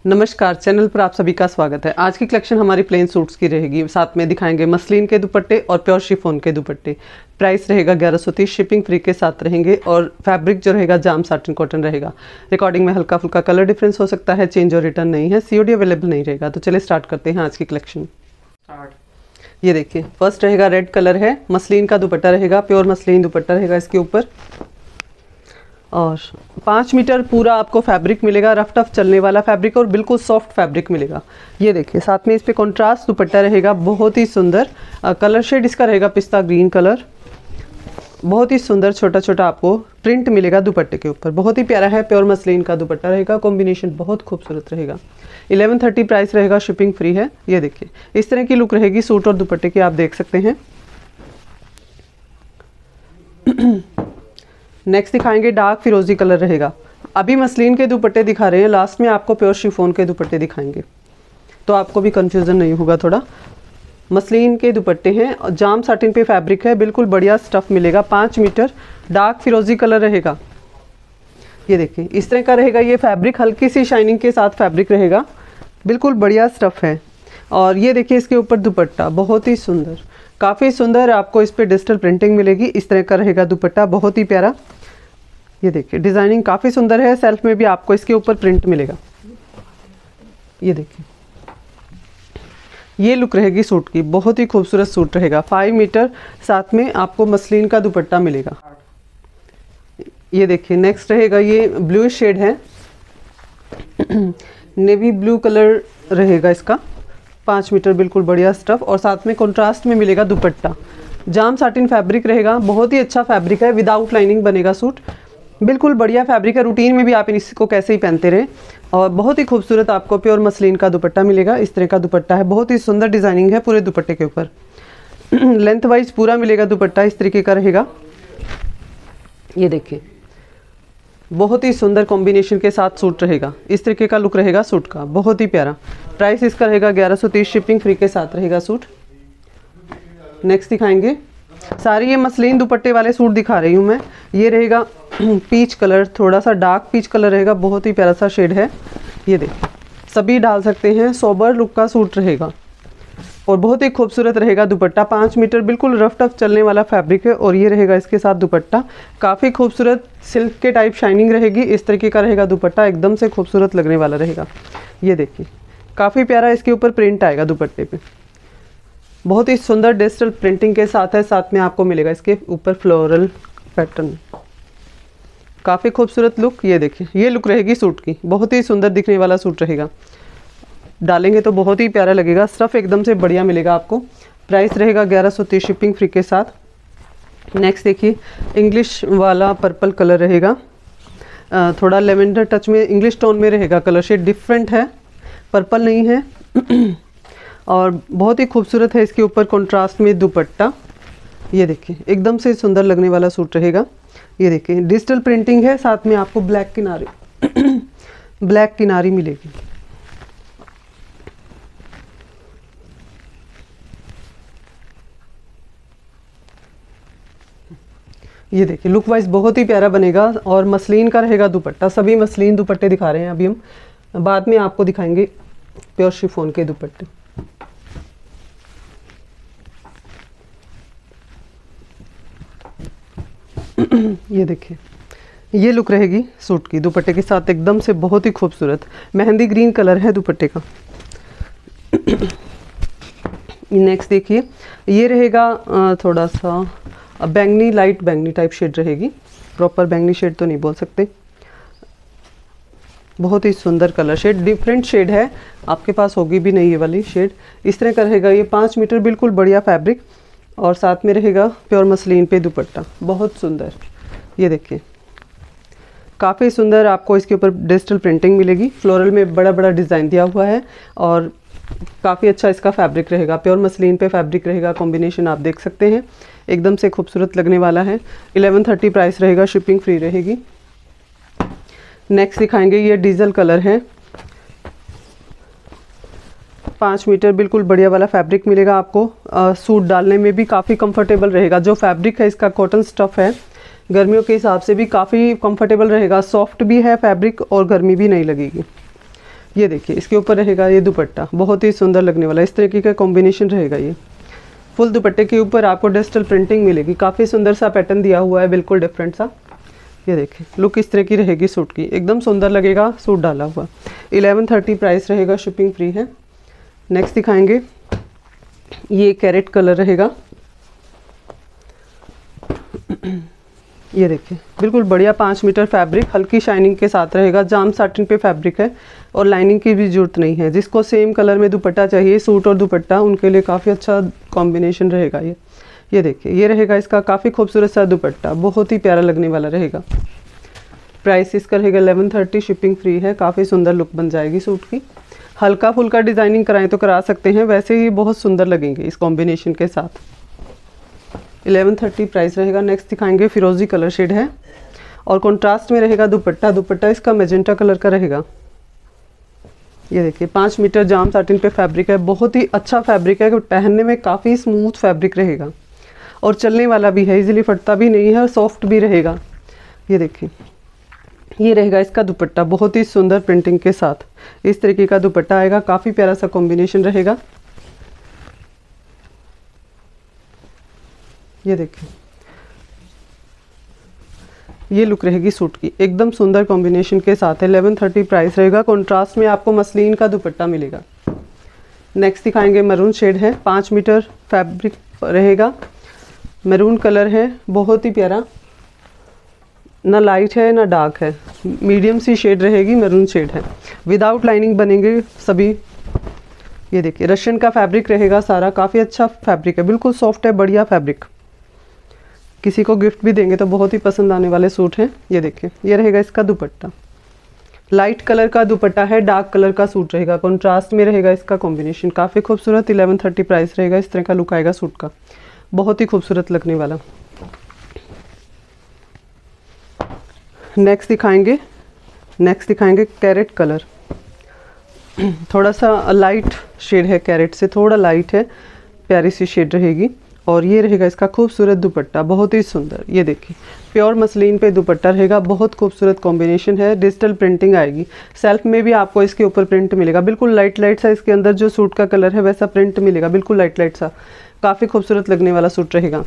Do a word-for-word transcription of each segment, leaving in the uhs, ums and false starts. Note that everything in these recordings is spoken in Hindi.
नमस्कार, चैनल पर आप सभी का स्वागत है। आज की कलेक्शन हमारी प्लेन सूट्स की रहेगी। साथ में दिखाएंगे मसलिन के दुपट्टे और प्योर शिफॉन के दुपट्टे। प्राइस रहेगा ग्यारह सौ तीस, शिपिंग फ्री के साथ रहेंगे और फैब्रिक जो रहेगा जाम साटिन कॉटन रहेगा। रिकॉर्डिंग में हल्का फुल्का कलर डिफरेंस हो सकता है, चेंज और रिटर्न नहीं है, सीओडी अवेलेबल नहीं रहेगा। तो चलिए स्टार्ट करते हैं आज की कलेक्शन। ये देखिए, फर्स्ट रहेगा रेड कलर है, मसलिन का दुपट्टा रहेगा, प्योर मसलिन दुपट्टा रहेगा इसके ऊपर और पाँच मीटर पूरा आपको फैब्रिक मिलेगा, रफ टफ चलने वाला फैब्रिक और बिल्कुल सॉफ्ट फैब्रिक मिलेगा। ये देखिए, साथ में इस पे कॉन्ट्रास्ट दुपट्टा रहेगा, बहुत ही सुंदर कलर शेड इसका रहेगा पिस्ता ग्रीन कलर। बहुत ही सुंदर छोटा छोटा आपको प्रिंट मिलेगा दुपट्टे के ऊपर, बहुत ही प्यारा है। प्योर मसलिन का दुपट्टा रहेगा, कॉम्बिनेशन बहुत खूबसूरत रहेगा। इलेवन थर्टी प्राइस रहेगा, शिपिंग फ्री है। ये देखिए, इस तरह की लुक रहेगी सूट और दुपट्टे की, आप देख सकते हैं। नेक्स्ट दिखाएंगे डार्क फिरोजी कलर रहेगा। अभी मसलिन के दुपट्टे दिखा रहे हैं, लास्ट में आपको प्योर शिफॉन के दुपट्टे दिखाएंगे तो आपको भी कंफ्यूजन नहीं होगा थोड़ा। मसलिन के दुपट्टे हैं और जाम साटिन पे फैब्रिक है, बिल्कुल बढ़िया स्टफ मिलेगा। पाँच मीटर डार्क फिरोजी कलर रहेगा। ये देखिए, इस तरह का रहेगा ये फैब्रिक, हल्की सी शाइनिंग के साथ फैब्रिक रहेगा, बिल्कुल बढ़िया स्टफ है। और ये देखिए, इसके ऊपर दुपट्टा बहुत ही सुंदर, काफ़ी सुंदर आपको इस पे डिजिटल प्रिंटिंग मिलेगी। इस तरह का रहेगा दुपट्टा, बहुत ही प्यारा। ये देखिए, डिज़ाइनिंग काफ़ी सुंदर है, सेल्फ में भी आपको इसके ऊपर प्रिंट मिलेगा। ये देखिए, ये लुक रहेगी सूट की, बहुत ही खूबसूरत सूट रहेगा। फाइव मीटर साथ में आपको मसलिन का दुपट्टा मिलेगा। ये देखिए, नेक्स्ट रहेगा ये ब्लू शेड है, नेवी ब्लू कलर रहेगा इसका। पाँच मीटर बिल्कुल बढ़िया स्टफ और साथ में कंट्रास्ट में मिलेगा दुपट्टा। जाम साटिन फैब्रिक रहेगा, बहुत ही अच्छा फैब्रिक है, विदाउट लाइनिंग बनेगा सूट, बिल्कुल बढ़िया फैब्रिक है। रूटीन में भी आप इसको कैसे ही पहनते रहे। और बहुत ही खूबसूरत आपको प्योर मसलिन का दुपट्टा मिलेगा। इस तरह का दुपट्टा है, बहुत ही सुंदर डिज़ाइनिंग है पूरे दुपट्टे के ऊपर। लेंथ वाइज पूरा मिलेगा दुपट्टा, इस तरीके का रहेगा। ये देखिए, बहुत ही सुंदर कॉम्बिनेशन के साथ सूट रहेगा। इस तरीके का लुक रहेगा सूट का, बहुत ही प्यारा। प्राइस इसका रहेगा ग्यारह सौ तीस, शिपिंग फ्री के साथ रहेगा सूट। नेक्स्ट दिखाएंगे, सारी ये मसलिन दुपट्टे वाले सूट दिखा रही हूँ मैं। ये रहेगा पीच कलर, थोड़ा सा डार्क पीच कलर रहेगा, बहुत ही प्यारा सा शेड है। ये देखिए, सभी डाल सकते हैं, सोबर लुक का सूट रहेगा और बहुत ही खूबसूरत रहेगा दुपट्टा। पाँच मीटर बिल्कुल रफ टफ चलने वाला फैब्रिक है और ये रहेगा इसके साथ दुपट्टा, काफ़ी खूबसूरत सिल्क के टाइप शाइनिंग रहेगी। इस तरीके का रहेगा दुपट्टा, एकदम से खूबसूरत लगने वाला रहेगा। ये देखिए, काफ़ी प्यारा इसके ऊपर प्रिंट आएगा दुपट्टे पे, बहुत ही सुंदर डिजिटल प्रिंटिंग के साथ है। साथ में आपको मिलेगा इसके ऊपर फ्लोरल पैटर्न, काफ़ी खूबसूरत लुक। ये देखिए, ये लुक रहेगी सूट की, बहुत ही सुंदर दिखने वाला सूट रहेगा। डालेंगे तो बहुत ही प्यारा लगेगा, स्टफ एकदम से बढ़िया मिलेगा आपको। प्राइस रहेगा ग्यारह सौ तीस, शिपिंग फ्री के साथ। नेक्स्ट देखिए, इंग्लिश वाला पर्पल कलर रहेगा, थोड़ा लेवेंडर टच में इंग्लिश टोन में रहेगा। कलर शेड डिफरेंट है, पर्पल नहीं है और बहुत ही खूबसूरत है। इसके ऊपर कंट्रास्ट में दुपट्टा, ये देखिए, एकदम से सुंदर लगने वाला सूट रहेगा। ये देखिए, डिजिटल प्रिंटिंग है, साथ में आपको ब्लैक किनारी ब्लैक किनारी मिलेगी। ये देखिए, लुक वाइज बहुत ही प्यारा बनेगा और मसलिन का रहेगा दुपट्टा। सभी मसलिन दुपट्टे दिखा रहे हैं अभी हम, बाद में आपको दिखाएंगे प्योर शिफॉन के दुपट्टे। ये देखिए, ये लुक रहेगी सूट की दुपट्टे के साथ, एकदम से बहुत ही खूबसूरत मेहंदी ग्रीन कलर है दुपट्टे का। नेक्स्ट देखिए, ये रहेगा थोड़ा सा बैंगनी, लाइट बैंगनी टाइप शेड रहेगी, प्रॉपर बैंगनी शेड तो नहीं बोल सकते। बहुत ही सुंदर कलर शेड, डिफरेंट शेड है, आपके पास होगी भी नहीं ये वाली शेड। इस तरह का रहेगा ये, पाँच मीटर बिल्कुल बढ़िया फैब्रिक और साथ में रहेगा प्योर मसलिन पे दुपट्टा, बहुत सुंदर। ये देखिए, काफ़ी सुंदर आपको इसके ऊपर डिजिटल प्रिंटिंग मिलेगी। फ्लोरल में बड़ा बड़ा डिज़ाइन दिया हुआ है और काफ़ी अच्छा इसका फैब्रिक रहेगा, प्योर मसलिन पे फैब्रिक रहेगा। कॉम्बिनेशन आप देख सकते हैं, एकदम से खूबसूरत लगने वाला है। इलेवन थर्टी प्राइस रहेगा, शिपिंग फ्री रहेगी। नेक्स्ट दिखाएंगे, ये डीजल कलर है, पाँच मीटर बिल्कुल बढ़िया वाला फैब्रिक मिलेगा आपको। आ, सूट डालने में भी काफ़ी कंफर्टेबल रहेगा। जो फैब्रिक है इसका कॉटन स्टफ़ है, गर्मियों के हिसाब से भी काफ़ी कंफर्टेबल रहेगा। सॉफ्ट भी है फैब्रिक और गर्मी भी नहीं लगेगी। ये देखिए इसके ऊपर रहेगा ये दुपट्टा, बहुत ही सुंदर लगने वाला इस तरीके का कॉम्बिनेशन रहेगा। ये फुल दुपट्टे के ऊपर आपको डिजिटल प्रिंटिंग मिलेगी, काफ़ी सुंदर सा पैटर्न दिया हुआ है, बिल्कुल डिफरेंट सा। ये देखिए लुक इस तरह की रहेगी सूट की, एकदम सुंदर लगेगा सूट डाला हुआ। इलेवन थर्टी प्राइस रहेगा, शिपिंग फ्री है। नेक्स्ट दिखाएंगे, ये कैरेट कलर रहेगा। ये देखिए बिल्कुल बढ़िया पाँच मीटर फैब्रिक, हल्की शाइनिंग के साथ रहेगा। जाम साटिन पे फैब्रिक है और लाइनिंग की भी जरूरत नहीं है। जिसको सेम कलर में दुपट्टा चाहिए, सूट और दुपट्टा, उनके लिए काफ़ी अच्छा कॉम्बिनेशन रहेगा ये। ये देखिए ये रहेगा इसका काफ़ी खूबसूरत सा दुपट्टा, बहुत ही प्यारा लगने वाला रहेगा। प्राइस इसका रहेगा एलेवन थर्टी, शिपिंग फ्री है। काफ़ी सुंदर लुक बन जाएगी सूट की। हल्का फुल्का डिज़ाइनिंग कराएं तो करा सकते हैं, वैसे ही बहुत सुंदर लगेंगे इस कॉम्बिनेशन के साथ। इलेवन थर्टी प्राइस रहेगा। नेक्स्ट दिखाएंगे, फिरोजी कलर शेड है और कॉन्ट्रास्ट में रहेगा दुपट्टा। दुपट्टा इसका मैजेंटा कलर का रहेगा। ये देखिए पाँच मीटर जाम साटिन पे फैब्रिक है, बहुत ही अच्छा फैब्रिक है, पहनने में काफ़ी स्मूथ फैब्रिक रहेगा और चलने वाला भी है, इजीली फटता भी नहीं है और सॉफ्ट भी रहेगा। ये देखिए ये रहेगा इसका दुपट्टा, बहुत ही सुंदर प्रिंटिंग के साथ इस तरीके का दुपट्टा आएगा। काफ़ी प्यारा सा कॉम्बिनेशन रहेगा। ये देखिए ये लुक रहेगी सूट की, एकदम सुंदर कॉम्बिनेशन के साथ है। इलेवन थर्टी प्राइस रहेगा। कॉन्ट्रास्ट में आपको मसलिन का दुपट्टा मिलेगा। नेक्स्ट दिखाएंगे, मरून शेड है, पाँच मीटर फैब्रिक रहेगा। मैरून कलर है, बहुत ही प्यारा, ना लाइट है ना डार्क है, मीडियम सी शेड रहेगी, मैरून शेड है। विदाउट लाइनिंग बनेंगे सभी। ये देखिए रशियन का फैब्रिक रहेगा सारा, काफ़ी अच्छा फैब्रिक है, बिल्कुल सॉफ्ट है, बढ़िया फैब्रिक। किसी को गिफ्ट भी देंगे तो बहुत ही पसंद आने वाले सूट हैं। ये देखिए ये रहेगा इसका दुपट्टा, लाइट कलर का दुपट्टा है, डार्क कलर का सूट रहेगा, कॉन्ट्रास्ट में रहेगा इसका कॉम्बिनेशन, काफ़ी खूबसूरत। इलेवन थर्टी प्राइस रहेगा। इस तरह का लुक आएगा सूट का, बहुत ही खूबसूरत लगने वाला। नेक्स्ट दिखाएंगे नेक्स्ट दिखाएंगे कैरेट कलर, थोड़ा सा लाइट शेड है, कैरेट से थोड़ा लाइट है, प्यारी सी शेड रहेगी। और ये रहेगा इसका खूबसूरत दुपट्टा, बहुत ही सुंदर। ये देखिए प्योर मसलिन पे दुपट्टा रहेगा, बहुत खूबसूरत कॉम्बिनेशन है। डिजिटल प्रिंटिंग आएगी, सेल्फ में भी आपको इसके ऊपर प्रिंट मिलेगा, बिल्कुल लाइट लाइट सा इसके अंदर जो सूट का कलर है वैसा प्रिंट मिलेगा, बिल्कुल लाइट लाइट सा, काफ़ी खूबसूरत लगने वाला सूट रहेगा।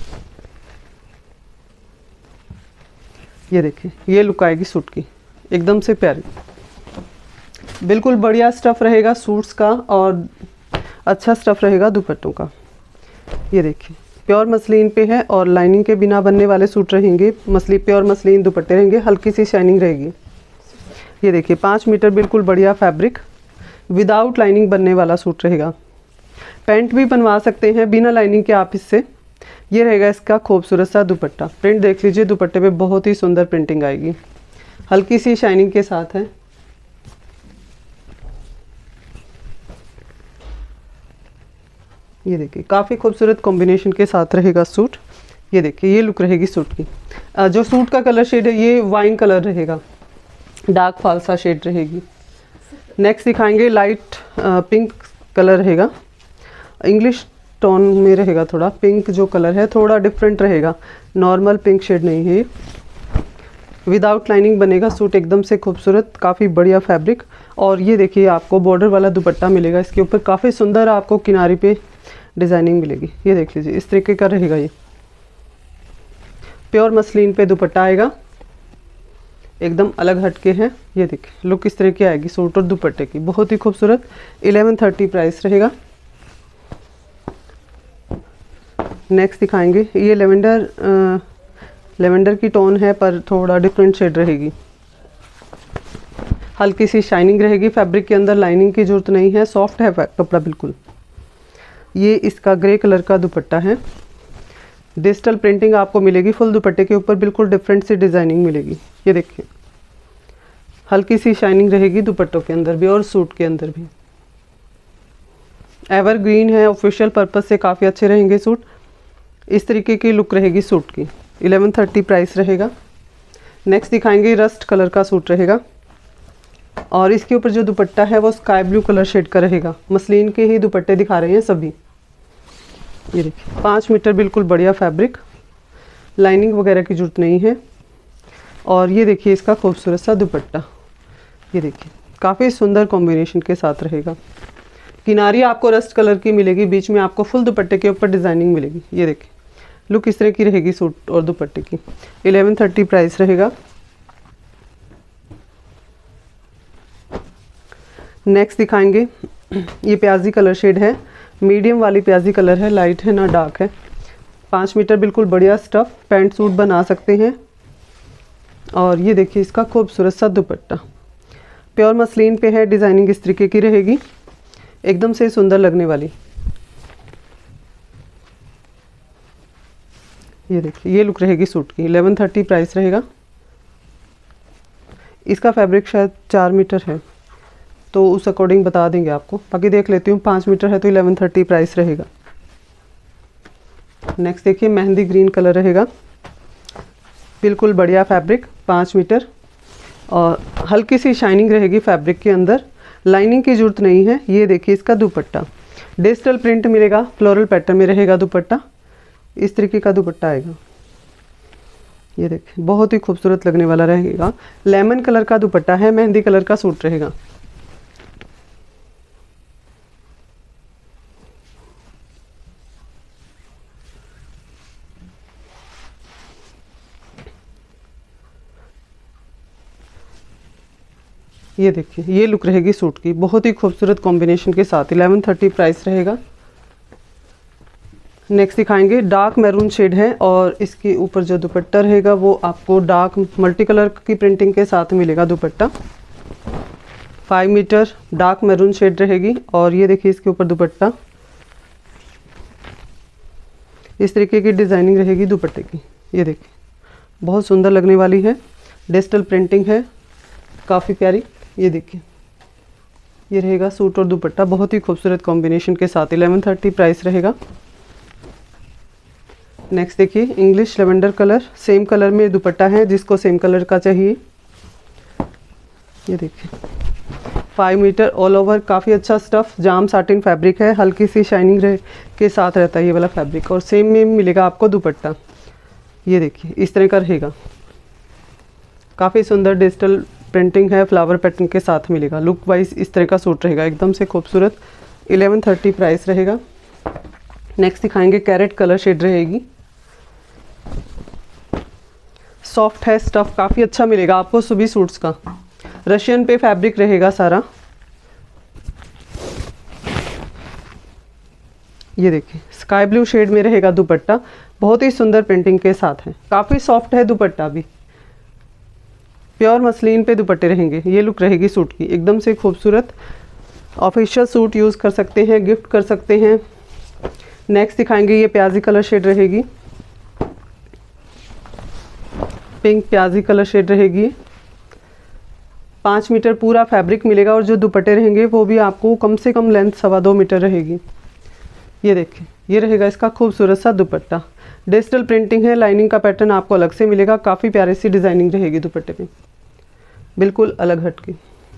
ये देखिए ये लुक आएगी सूट की, एकदम से प्यारी, बिल्कुल बढ़िया स्टफ़ रहेगा सूट्स का और अच्छा स्टफ़ रहेगा दुपट्टों का। ये देखिए प्योर मसलिन पे है और लाइनिंग के बिना बनने वाले सूट रहेंगे। मसली प्योर मसलिन दुपट्टे रहेंगे, हल्की सी शाइनिंग रहेगी। ये देखिए पाँच मीटर बिल्कुल बढ़िया फैब्रिक, विदाउट लाइनिंग बनने वाला सूट रहेगा। पैंट भी बनवा सकते हैं बिना लाइनिंग के आप इससे। ये रहेगा इसका खूबसूरत सा दुपट्टा, प्रिंट देख लीजिए, दुपट्टे पे बहुत ही सुंदर प्रिंटिंग आएगी, हल्की सी शाइनिंग के साथ है। ये देखिए काफ़ी खूबसूरत कॉम्बिनेशन के साथ रहेगा सूट। ये देखिए ये लुक रहेगी सूट की। जो सूट का कलर शेड है ये वाइन कलर रहेगा, डार्क फालसा शेड रहेगी। नेक्स्ट दिखाएंगे, लाइट पिंक कलर रहेगा, इंग्लिश टोन में रहेगा, थोड़ा पिंक जो कलर है थोड़ा डिफरेंट रहेगा, नॉर्मल पिंक शेड नहीं है। विदाउट लाइनिंग बनेगा सूट, एकदम से खूबसूरत, काफ़ी बढ़िया फैब्रिक। और ये देखिए आपको बॉर्डर वाला दुपट्टा मिलेगा इसके ऊपर, काफ़ी सुंदर आपको किनारी पे डिज़ाइनिंग मिलेगी। ये देख लीजिए इस तरीके का रहेगा, ये प्योर मसलिन पे दुपट्टा आएगा, एकदम अलग हटके है। ये देखिए लुक इस तरह की आएगी सूट और दुपट्टे की, बहुत ही खूबसूरत। इलेवन थर्टी प्राइस रहेगा। नेक्स्ट दिखाएंगे, ये लेवेंडर लेवेंडर की टोन है पर थोड़ा डिफरेंट शेड रहेगी, हल्की सी शाइनिंग रहेगी फैब्रिक के अंदर, लाइनिंग की जरूरत नहीं है, सॉफ्ट है कपड़ा बिल्कुल। ये इसका ग्रे कलर का दुपट्टा है, डिजिटल प्रिंटिंग आपको मिलेगी फुल दुपट्टे के ऊपर, बिल्कुल डिफरेंट सी डिज़ाइनिंग मिलेगी। ये देखिए हल्की सी शाइनिंग रहेगी दुपट्टों के अंदर भी और सूट के अंदर भी। एवरग्रीन है, ऑफिशियल पर्पस से काफ़ी अच्छे रहेंगे सूट। इस तरीके की लुक रहेगी सूट की। इलेवन थर्टी प्राइस रहेगा। नेक्स्ट दिखाएंगे, रस्ट कलर का सूट रहेगा और इसके ऊपर जो दुपट्टा है वो स्काई ब्लू कलर शेड का रहेगा। मसलिन के ही दुपट्टे दिखा रहे हैं सभी। ये देखिए पाँच मीटर बिल्कुल बढ़िया फैब्रिक, लाइनिंग वगैरह की जरूरत नहीं है। और ये देखिए इसका खूबसूरत सा दुपट्टा, ये देखिए काफ़ी सुंदर कॉम्बिनेशन के साथ रहेगा। किनारी आपको रस्ट कलर की मिलेगी, बीच में आपको फुल दुपट्टे के ऊपर डिज़ाइनिंग मिलेगी। ये देखिए लुक इस तरह की रहेगी सूट और दुपट्टे की। इलेवन थर्टी प्राइस रहेगा। नेक्स्ट दिखाएंगे, ये प्याजी कलर शेड है, मीडियम वाली प्याजी कलर है, लाइट है ना डार्क है। पाँच मीटर बिल्कुल बढ़िया स्टफ़ पैंट सूट बना सकते हैं। और ये देखिए इसका खूबसूरत सा दुपट्टा प्योर मसलिन पे है, डिज़ाइनिंग इस तरीके की रहेगी, एकदम से सुंदर लगने वाली। ये देखिए ये लुक रहेगी सूट की। इलेवन थर्टी प्राइस रहेगा। इसका फैब्रिक शायद चार मीटर है तो उस अकॉर्डिंग बता देंगे आपको, बाकी देख लेती हूँ। पाँच मीटर है तो इलेवन थर्टी प्राइस रहेगा। नेक्स्ट देखिए मेहंदी ग्रीन कलर रहेगा, बिल्कुल बढ़िया फैब्रिक, पाँच मीटर और हल्की सी शाइनिंग रहेगी फैब्रिक के अंदर, लाइनिंग की ज़रूरत नहीं है। ये देखिए इसका दुपट्टा डिजिटल प्रिंट मिलेगा, फ्लोरल पैटर्न में रहेगा दुपट्टा, इस तरीके का दुपट्टा आएगा। ये देखिए बहुत ही खूबसूरत लगने वाला रहेगा। लेमन कलर का दुपट्टा है, मेहंदी कलर का सूट रहेगा। ये देखिए ये लुक रहेगी सूट की, बहुत ही खूबसूरत कॉम्बिनेशन के साथ। इलेवन थर्टी प्राइस रहेगा। नेक्स्ट दिखाएंगे, डार्क मैरून शेड है और इसके ऊपर जो दुपट्टा रहेगा वो आपको डार्क मल्टी कलर की प्रिंटिंग के साथ मिलेगा दुपट्टा। Five metre dark maroon shade रहेगी और ये देखिए इसके ऊपर दुपट्टा इस तरीके की डिज़ाइनिंग रहेगी दुपट्टे की। ये देखिए बहुत सुंदर लगने वाली है, डिजिटल प्रिंटिंग है काफ़ी प्यारी। ये देखिए ये रहेगा सूट और दुपट्टा, बहुत ही खूबसूरत कॉम्बिनेशन के साथ। इलेवन थर्टी प्राइस रहेगा। नेक्स्ट देखिए English lavender colour, same colour में दुपट्टा है, जिसको सेम कलर का चाहिए। ये देखिए फाइव मीटर ऑल ओवर, काफ़ी अच्छा स्टफ़, जाम साटिन फैब्रिक है, हल्की सी शाइनिंग रहे के साथ रहता है ये वाला फैब्रिक और सेम में मिलेगा आपको दुपट्टा। ये देखिए इस तरह का रहेगा, काफ़ी सुंदर डिजिटल प्रिंटिंग है, फ्लावर पैटर्न के साथ मिलेगा। लुक वाइज इस तरह का सूट रहेगा, एकदम से खूबसूरत। इलेवन थर्टी प्राइस रहेगा। नेक्स्ट दिखाएंगे, कैरेट कलर शेड रहेगी, सॉफ्ट है स्टफ़, काफ़ी अच्छा मिलेगा आपको सुबह सूट्स का। रशियन पे फैब्रिक रहेगा सारा। ये देखिए स्काई ब्लू शेड में रहेगा दुपट्टा, बहुत ही सुंदर प्रिंटिंग के साथ है, काफ़ी सॉफ्ट है दुपट्टा भी, प्योर मसलिन पे दुपट्टे रहेंगे। ये लुक रहेगी सूट की, एकदम से खूबसूरत। ऑफिशियल सूट यूज़ कर सकते हैं, गिफ्ट कर सकते हैं। नेक्स्ट दिखाएंगे, ये प्याजी कलर शेड रहेगी, पिंक प्याजी कलर शेड रहेगी। पाँच मीटर पूरा फैब्रिक मिलेगा और जो दुपट्टे रहेंगे वो भी आपको कम से कम लेंथ सवा दो मीटर रहेगी। ये देखिए ये रहेगा इसका खूबसूरत सा दुपट्टा, डिजिटल प्रिंटिंग है, लाइनिंग का पैटर्न आपको अलग से मिलेगा, काफ़ी प्यारी सी डिज़ाइनिंग रहेगी दुपट्टे पे, बिल्कुल अलग हटके।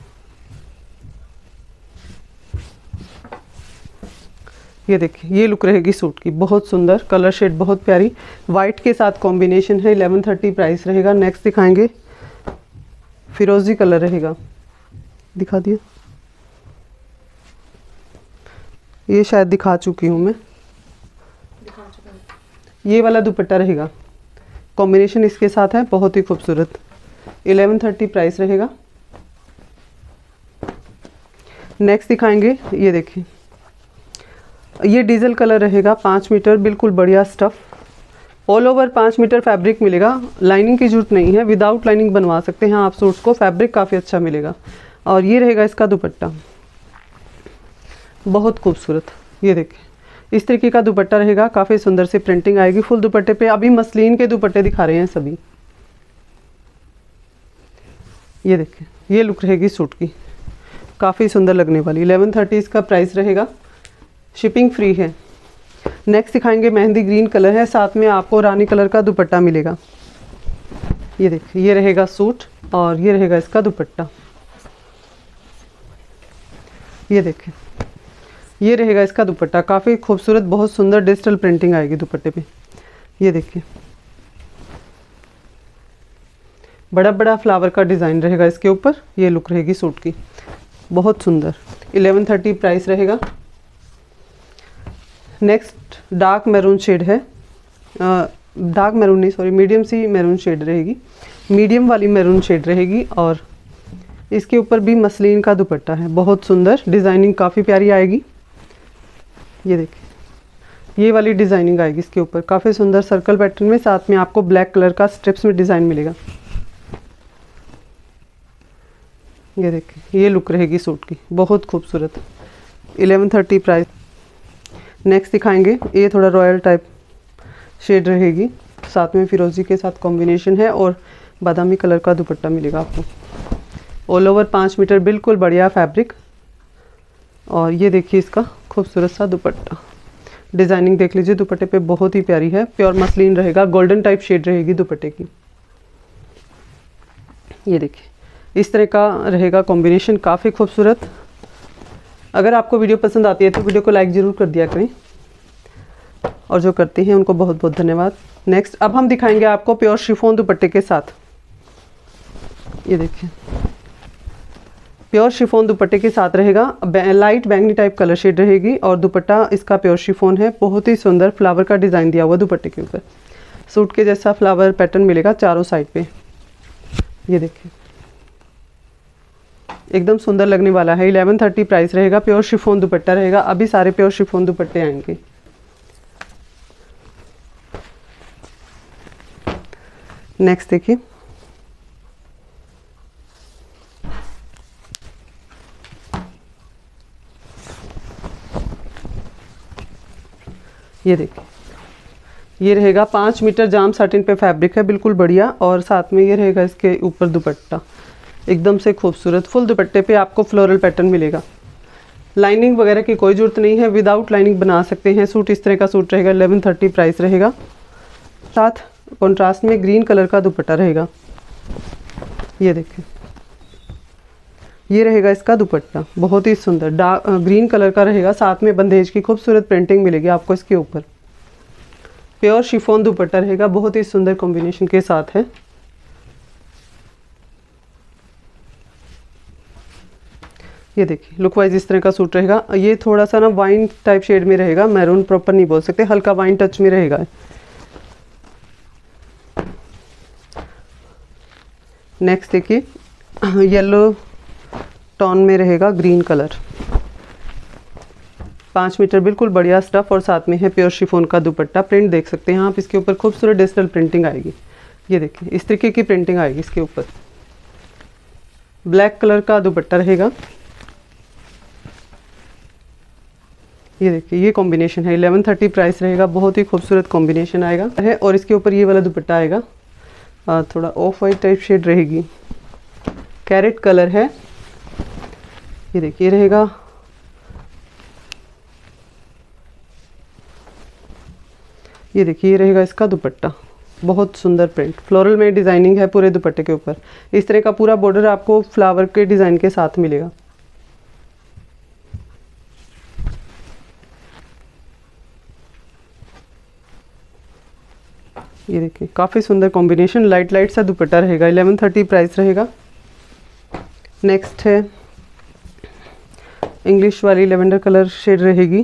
ये देखिए ये लुक रहेगी सूट की, बहुत सुंदर कलर शेड, बहुत प्यारी, वाइट के साथ कॉम्बिनेशन है। इलेवन थर्टी प्राइस रहेगा। नेक्स्ट दिखाएंगे, फिरोजी कलर रहेगा, दिखा दिया, ये शायद दिखा चुकी हूँ मैं, ये वाला दुपट्टा रहेगा, कॉम्बिनेशन इसके साथ है, बहुत ही खूबसूरत। इलेवन थर्टी प्राइस रहेगा। नेक्स्ट दिखाएंगे, ये देखिए ये डीजल कलर रहेगा, पाँच मीटर बिल्कुल बढ़िया स्टफ़, ऑल ओवर पाँच मीटर फैब्रिक मिलेगा, लाइनिंग की जरूरत नहीं है, विदाउट लाइनिंग बनवा सकते हैं आप सूट्स को, फैब्रिक काफ़ी अच्छा मिलेगा। और ये रहेगा इसका दुपट्टा, बहुत खूबसूरत। ये देखिए इस तरीके का दुपट्टा रहेगा, काफ़ी सुंदर सी प्रिंटिंग आएगी फुल दुपट्टे पे। अभी मसलिन के दुपट्टे दिखा रहे हैं सभी। ये देखिए ये लुक रहेगी सूट की, काफ़ी सुंदर लगने वाली। इलेवन थर्टी इसका प्राइस रहेगा, शिपिंग फ्री है। नेक्स्ट दिखाएंगे, मेहंदी ग्रीन कलर है, साथ में आपको रानी कलर का दुपट्टा मिलेगा। ये देखिए ये रहेगा सूट और ये रहेगा इसका दुपट्टा। ये देखिए ये रहेगा इसका दुपट्टा, काफ़ी खूबसूरत, बहुत सुंदर डिजिटल प्रिंटिंग आएगी दुपट्टे पे। ये देखिए बड़ा बड़ा फ्लावर का डिज़ाइन रहेगा इसके ऊपर। ये लुक रहेगी सूट की, बहुत सुंदर। इलेवन थर्टी प्राइस रहेगा। नेक्स्ट डार्क मैरून शेड है, डार्क मैरून नहीं सॉरी मीडियम सी मैरून शेड रहेगी, मीडियम वाली मैरून शेड रहेगी। और इसके ऊपर भी मसलिन का दुपट्टा है, बहुत सुंदर डिज़ाइनिंग काफ़ी प्यारी आएगी। ये देखिए ये वाली डिज़ाइनिंग आएगी इसके ऊपर, काफ़ी सुंदर सर्कल पैटर्न में, साथ में आपको ब्लैक कलर का स्ट्रिप्स में डिज़ाइन मिलेगा। ये देखिए ये लुक रहेगी सूट की, बहुत खूबसूरत। Eleven thirty price. नेक्स्ट दिखाएंगे, ये थोड़ा रॉयल टाइप शेड रहेगी, साथ में फिरोजी के साथ कॉम्बिनेशन है और बादामी कलर का दुपट्टा मिलेगा आपको। ऑल ओवर पाँच मीटर बिल्कुल बढ़िया फैब्रिक। और ये देखिए इसका खूबसूरत सा दुपट्टा, डिज़ाइनिंग देख लीजिए दुपट्टे पे, बहुत ही प्यारी है। प्योर मसलिन रहेगा, गोल्डन टाइप शेड रहेगी दुपट्टे की। ये देखिए इस तरह का रहेगा कॉम्बिनेशन, काफ़ी खूबसूरत। अगर आपको वीडियो पसंद आती है तो वीडियो को लाइक ज़रूर कर दिया करें, और जो करते हैं उनको बहुत बहुत धन्यवाद। नेक्स्ट अब हम दिखाएंगे आपको प्योर शिफॉन दुपट्टे के साथ। ये देखिए प्योर शिफॉन दुपट्टे के साथ रहेगा, लाइट बैंगनी टाइप कलर शेड रहेगी और दुपट्टा इसका प्योर शिफॉन है। बहुत ही सुंदर फ्लावर का डिज़ाइन दिया हुआ दुपट्टे के ऊपर, सूट के जैसा फ्लावर पैटर्न मिलेगा चारों साइड पे। ये देखिए एकदम सुंदर लगने वाला है। इलेवन थर्टी प्राइस रहेगा, प्योर शिफॉन दुपट्टा रहेगा। अभी सारे प्योर शिफॉन दुपट्टे आएंगे। नेक्स्ट देखिए ये देखिए ये रहेगा पाँच मीटर जाम साटिन पे फैब्रिक है, बिल्कुल बढ़िया। और साथ में ये रहेगा इसके ऊपर दुपट्टा, एकदम से खूबसूरत। फुल दुपट्टे पे आपको फ्लोरल पैटर्न मिलेगा। लाइनिंग वगैरह की कोई ज़रूरत नहीं है, विदाउट लाइनिंग बना सकते हैं सूट। इस तरह का सूट रहेगा, इलेवन थर्टी प्राइस रहेगा। साथ कॉन्ट्रास्ट में ग्रीन कलर का दुपट्टा रहेगा। ये देखिए ये रहेगा इसका दुपट्टा, बहुत ही सुंदर डार्क ग्रीन कलर का रहेगा, साथ में बंदेज की खूबसूरत प्रिंटिंग मिलेगी आपको इसके ऊपर। प्योर शिफॉन दुपट्टा रहेगा, बहुत ही सुंदर कॉम्बिनेशन के साथ है। ये देखिए लुक वाइज इस तरह का सूट रहेगा। ये थोड़ा सा ना वाइन टाइप शेड में रहेगा, मैरून प्रॉपर नहीं बोल सकते, हल्का वाइन टच में रहेगा। नेक्स्ट देखिए येलो टोन में रहेगा ग्रीन कलर, पाँच मीटर बिल्कुल बढ़िया स्टफ और साथ में है प्योर शिफॉन का दुपट्टा। प्रिंट देख सकते हैं आप, इसके ऊपर खूबसूरत डिजिटल प्रिंटिंग आएगी। ये देखिए इस तरीके की प्रिंटिंग आएगी इसके ऊपर। ब्लैक कलर का दुपट्टा रहेगा। ये देखिए ये कॉम्बिनेशन है, इलेवन थर्टी प्राइस रहेगा। बहुत ही खूबसूरत कॉम्बिनेशन आएगा है। और इसके ऊपर ये वाला दुपट्टा आएगा, आ, थोड़ा ऑफ वाइट टाइप शेड रहेगी, कैरेट कलर है। ये देखिए रहेगा ये देखिए ये रहेगा इसका दुपट्टा, बहुत सुंदर प्रिंट, फ्लोरल में डिज़ाइनिंग है पूरे दुपट्टे के ऊपर। इस तरह का पूरा बॉर्डर आपको फ्लावर के डिज़ाइन के साथ मिलेगा। ये देखिए काफ़ी सुंदर कॉम्बिनेशन, लाइट लाइट सा दुपट्टा रहेगा। इलेवन थर्टी प्राइस रहेगा। नेक्स्ट है इंग्लिश वाली लेवेंडर कलर शेड रहेगी,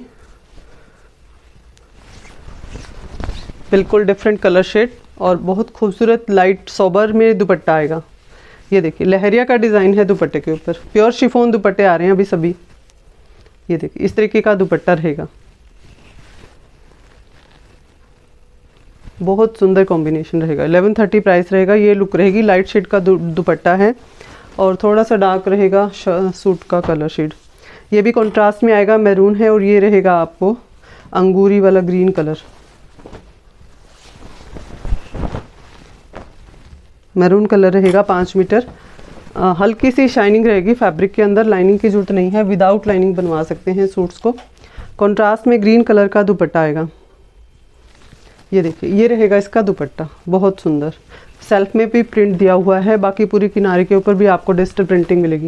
बिल्कुल डिफरेंट कलर शेड और बहुत खूबसूरत लाइट सोबर में दुपट्टा आएगा। ये देखिए लहरिया का डिज़ाइन है दुपट्टे के ऊपर, प्योर शिफॉन दुपट्टे आ रहे हैं अभी सभी। ये देखिए इस तरीके का दुपट्टा रहेगा, बहुत सुंदर कॉम्बिनेशन रहेगा। इलेवन थर्टी प्राइस रहेगा। ये लुक रहेगी, लाइट शेड का दुपट्टा है और थोड़ा सा डार्क रहेगा सूट का कलर शेड। ये भी कॉन्ट्रास्ट में आएगा, मैरून है और ये रहेगा आपको अंगूरी वाला ग्रीन कलर, मैरून कलर रहेगा। पाँच मीटर आ, हल्की सी शाइनिंग रहेगी फैब्रिक के अंदर, लाइनिंग की जरूरत नहीं है, विदाउट लाइनिंग बनवा सकते हैं सूट्स को। कॉन्ट्रास्ट में ग्रीन कलर का दुपट्टा आएगा। ये देखिए ये रहेगा इसका दुपट्टा, बहुत सुंदर। सेल्फ में भी प्रिंट दिया हुआ है, बाकी पूरी किनारे के ऊपर भी आपको डिजिटल प्रिंटिंग मिलेगी।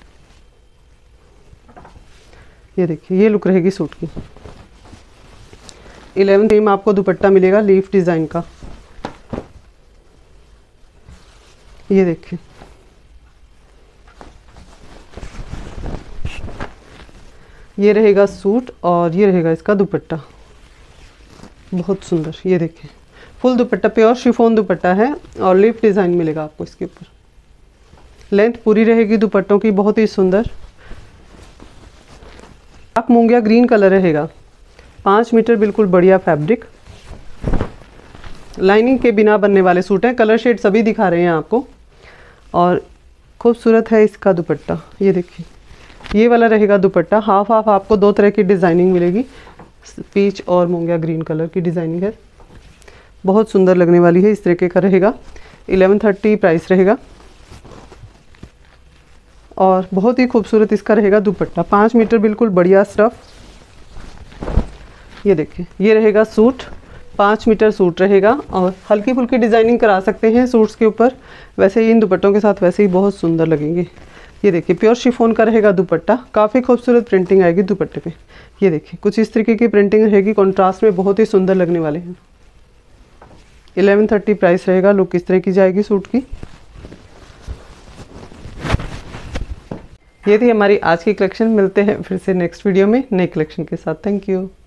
ये देखिए ये लुक रहेगी सूट की। इलेवन में आपको दुपट्टा मिलेगा लीफ डिज़ाइन का। ये देखिए, ये रहेगा सूट और ये रहेगा इसका दुपट्टा, बहुत सुंदर। ये देखिए full dupatta, pure chiffon dupatta है और लीफ डिज़ाइन मिलेगा आपको इसके ऊपर। लेंथ पूरी रहेगी दुपट्टों की, बहुत ही सुंदर। आप मूंगिया ग्रीन कलर रहेगा, पाँच मीटर बिल्कुल बढ़िया फैब्रिक। लाइनिंग के बिना बनने वाले सूट हैं, कलर शेड सभी दिखा रहे हैं आपको। और खूबसूरत है इसका दुपट्टा, ये देखिए ये वाला रहेगा दुपट्टा। हाफ हाफ आपको दो तरह की डिज़ाइनिंग मिलेगी, पीच और मूंगिया ग्रीन कलर की डिज़ाइनिंग है, बहुत सुंदर लगने वाली है। इस तरीके का रहेगा, इलेवन थर्टी प्राइस रहेगा और बहुत ही खूबसूरत इसका रहेगा दुपट्टा। पाँच मीटर बिल्कुल बढ़िया स्टफ। ये देखिए ये रहेगा सूट, पाँच मीटर सूट रहेगा और हल्की फुल्की डिज़ाइनिंग करा सकते हैं सूट्स के ऊपर, वैसे ही इन दुपट्टों के साथ वैसे ही बहुत सुंदर लगेंगे। ये देखिए प्योर शिफॉन का रहेगा दुपट्टा, काफ़ी खूबसूरत प्रिंटिंग आएगी दुपट्टे पे। ये देखिए कुछ इस तरीके की प्रिंटिंग रहेगी, कॉन्ट्रास्ट में बहुत ही सुंदर लगने वाले हैं। इलेवन थर्टी प्राइस रहेगा। लुक इस तरह की जाएगी सूट की। ये थी हमारी आज की कलेक्शन। मिलते हैं फिर से नेक्स्ट वीडियो में नई कलेक्शन के साथ। Thank you.